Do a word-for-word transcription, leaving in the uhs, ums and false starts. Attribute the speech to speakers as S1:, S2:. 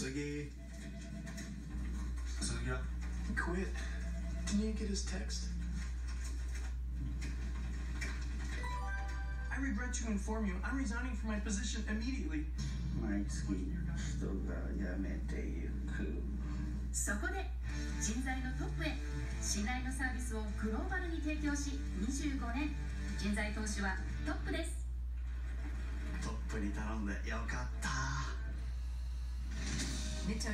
S1: Ziggy. Ziggy. Quit. Can you get his text?
S2: I regret to inform you, I'm resigning from my position immediately.
S3: 毎月人が辞めてゆく。
S4: そこで人材のトップへ信頼のサービスをグローバルに提供しにじゅうごねん、人材投資はトップです。
S1: トップに頼んでよかった。